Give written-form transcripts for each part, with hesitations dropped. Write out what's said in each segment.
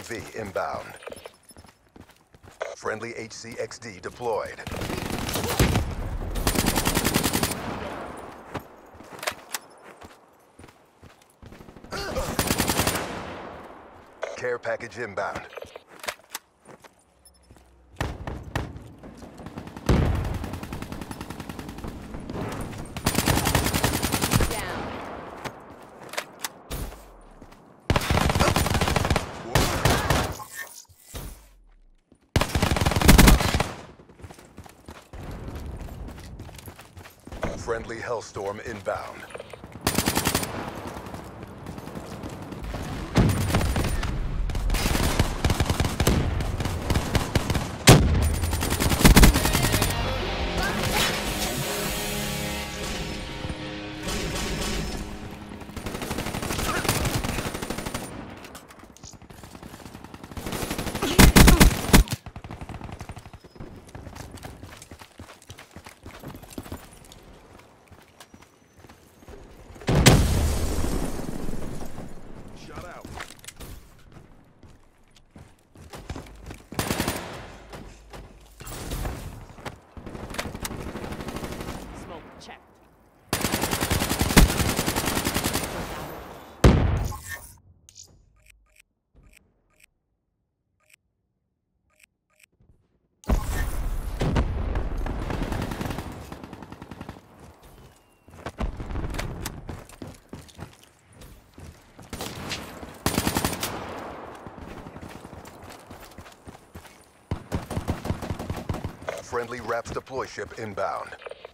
UAV inbound. Friendly HCXD deployed. Care package inbound. Friendly Hellstorm inbound. Friendly RAPS deploy ship inbound.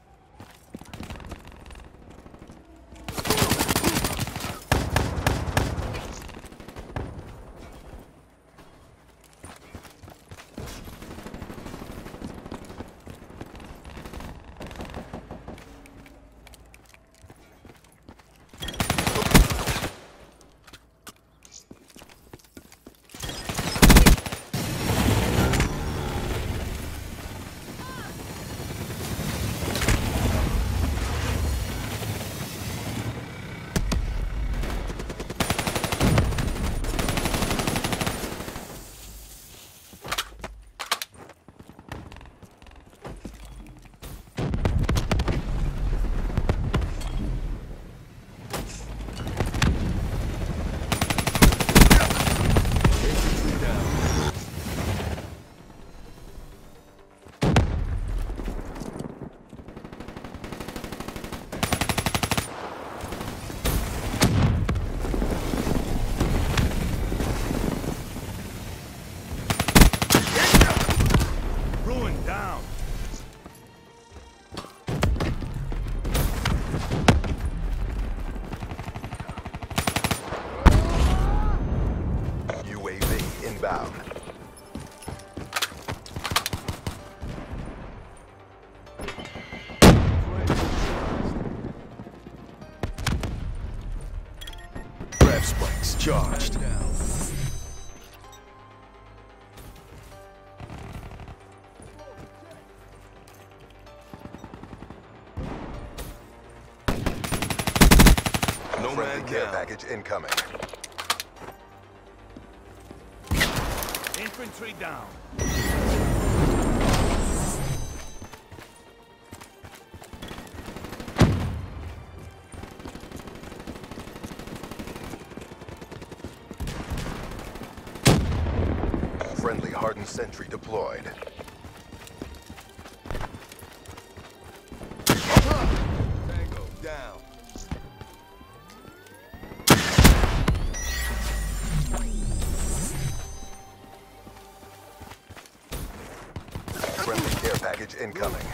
Inbound. Grab spikes charged. No man care package incoming. Infantry down. Friendly hardened sentry deployed. Tango down. Friendly care package incoming.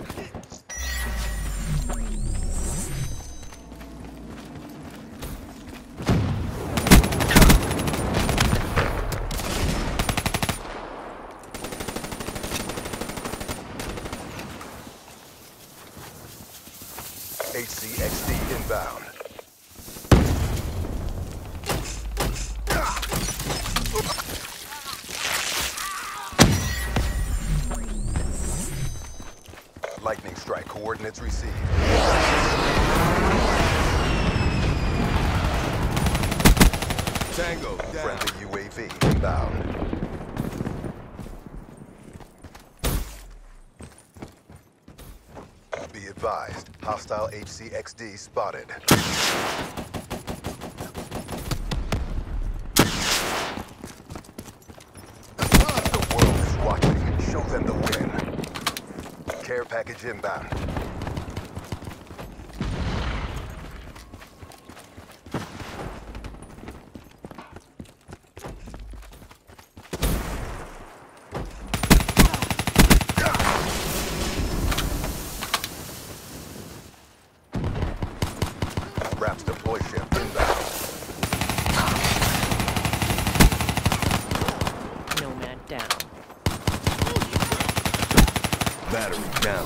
HCXD inbound. Lightning strike coordinates received. Tango down. Friendly UAV UAV inbound. Be advised, hostile HCXD spotted. The world is watching. Show them the win. Care package inbound. Raps deploy ship inbound. Nomad down. Battery down.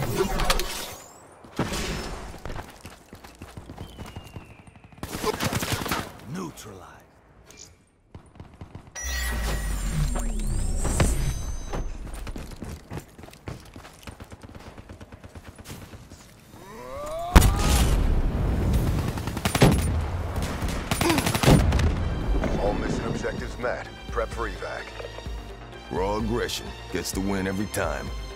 Neutralized. All mission objectives met. Prep for evac. Raw aggression gets the win every time.